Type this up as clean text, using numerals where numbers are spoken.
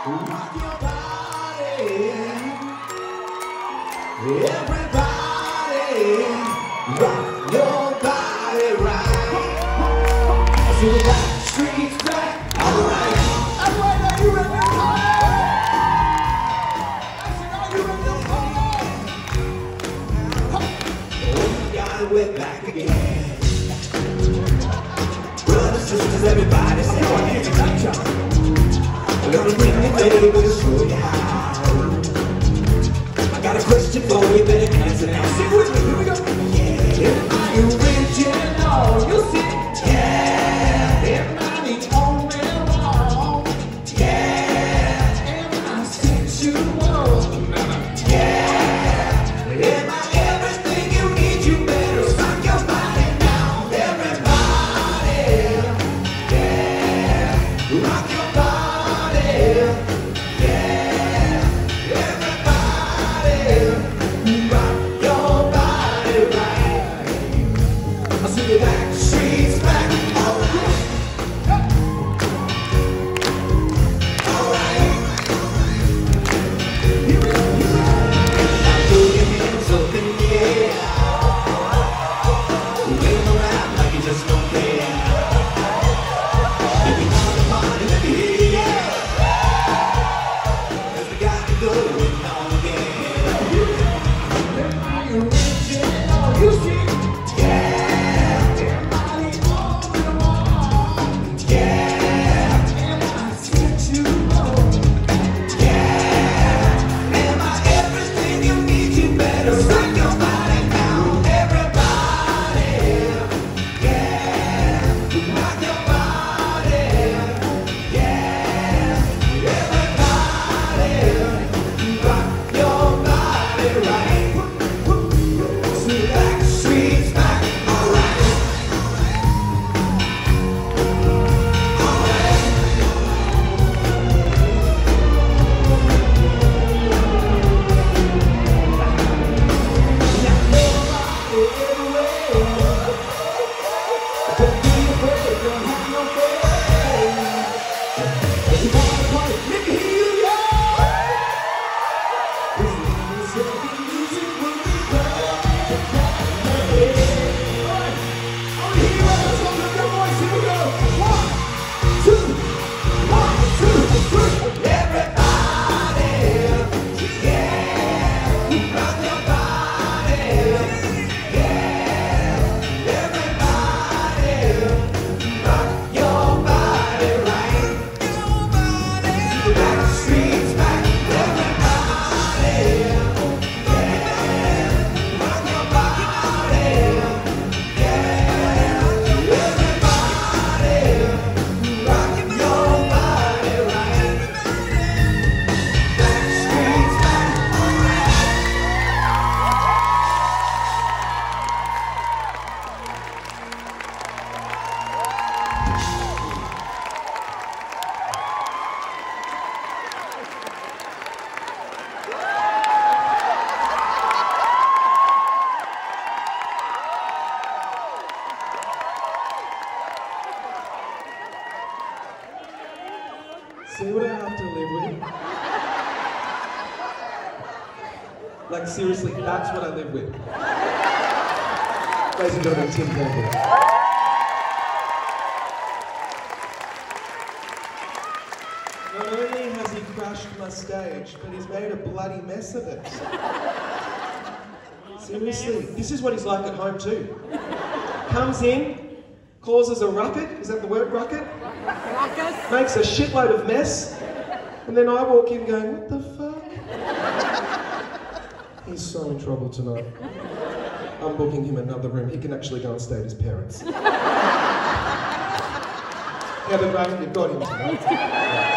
Rock your body, everybody, rock your body right. I see the Backstreet's back, alright. Adelaide, are you ready to party? I said, are you ready to party? Oh my God, we're back again. Brothers, sisters, everybody, say one hand tonight, y'all. I'm gonna bring you, baby, to show you how. I got a question for you, better answer now. Sing with me, here we go. Yeah, are you original? You see? Yeah. Am I the only one? Yeah. Am I sexual? Yeah. Am I everything you need? You better rock your body now, everybody. Yeah. Rock your body. Backstreet's back, alright. Alright. Here we go, here we go. Now throw your hands up in the air. Wave them around like you just don't care. If you want to party, let me hear you, yeah. Cause we got to go on again. Are you original? You see? See what I have to live with? Like seriously, that's what I live with. Ladies and gentlemen, Tim Campbell. Not only has he crashed my stage, but he's made a bloody mess of it. Seriously, this is what he's like at home too. Comes in, causes a ruckus, is that the word, ruckus? Ruckus. Makes a shitload of mess, and then I walk in going, what the fuck? He's so in trouble tonight. I'm booking him another room. He can actually go and stay at his parents'. Yeah, but right, you've got him tonight.